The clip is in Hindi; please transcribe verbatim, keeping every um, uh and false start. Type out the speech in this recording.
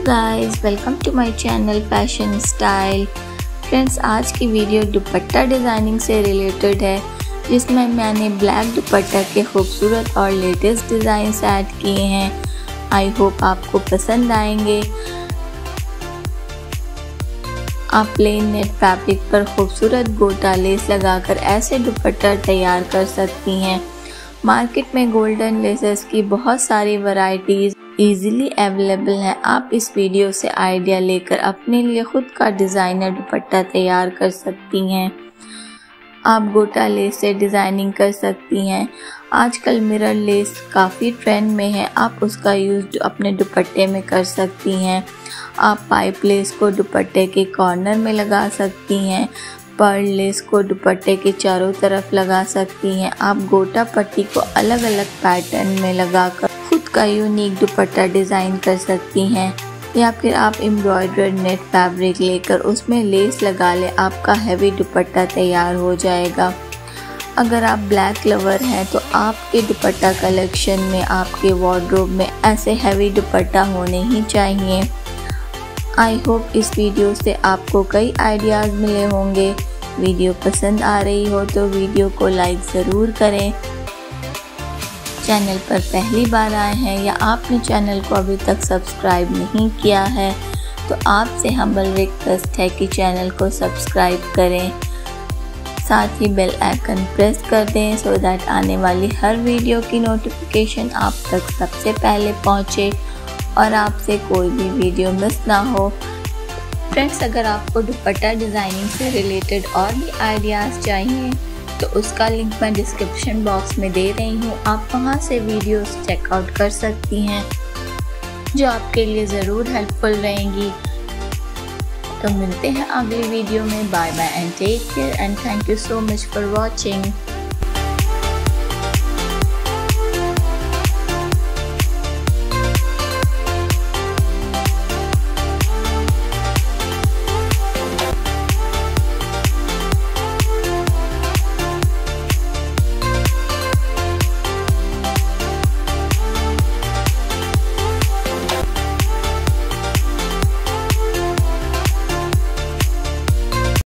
Guys, welcome to my channel fashion style. Friends, आज की वीडियो दुपट्टा डिज़ाइनिंग से रिलेटेड है, जिसमें मैंने ब्लैक दुपट्टा के खूबसूरत और लेटेस्ट डिज़ाइंस ऐड किए हैं। आई होप आपको पसंद आएंगे। आप प्लेन नेट फैब्रिक पर खूबसूरत गोटा लेस लगाकर ऐसे दुपट्टा तैयार कर सकती हैं। मार्केट में गोल्डन लेसेस की बहुत सारी वैरायटीज इजीली अवेलेबल है। आप इस वीडियो से आइडिया लेकर अपने लिए खुद का डिज़ाइनर दुपट्टा तैयार कर सकती हैं। आप गोटा लेस से डिज़ाइनिंग कर सकती हैं। आजकल मिरर लेस काफ़ी ट्रेंड में है, आप उसका यूज़ अपने दुपट्टे में कर सकती हैं। आप पाइप लेस को दुपट्टे के कॉर्नर में लगा सकती हैं। पर्ल लेस को दुपट्टे के चारों तरफ लगा सकती हैं। आप गोटा पट्टी को अलग अलग पैटर्न में लगाकर खुद का यूनिक दुपट्टा डिज़ाइन कर सकती हैं। या फिर आप एम्ब्रॉयडर्ड नेट फैब्रिक लेकर उसमें लेस लगा ले, आपका हैवी दुपट्टा तैयार हो जाएगा। अगर आप ब्लैक लवर हैं तो आपके दुपट्टा कलेक्शन में, आपके वार्डरोब में ऐसे हैवी दुपट्टा होने ही चाहिए। आई होप इस वीडियो से आपको कई आइडियाज़ मिले होंगे। वीडियो पसंद आ रही हो तो वीडियो को लाइक ज़रूर करें। चैनल पर पहली बार आए हैं या आपने चैनल को अभी तक सब्सक्राइब नहीं किया है तो आपसे हम्बल रिक्वेस्ट है कि चैनल को सब्सक्राइब करें, साथ ही बेल आइकन प्रेस कर दें सो दैट आने वाली हर वीडियो की नोटिफिकेशन आप तक सबसे पहले पहुंचे और आपसे कोई भी वीडियो मिस ना हो। फ्रेंड्स, अगर आपको दुपट्टा डिज़ाइनिंग से रिलेटेड और भी आइडियाज़ चाहिए तो उसका लिंक मैं डिस्क्रिप्शन बॉक्स में दे रही हूँ। आप वहाँ से वीडियोस चेकआउट कर सकती हैं जो आपके लिए ज़रूर हेल्पफुल रहेंगी। तो मिलते हैं अगली वीडियो में। Bye bye and take care and thank you so much for watching.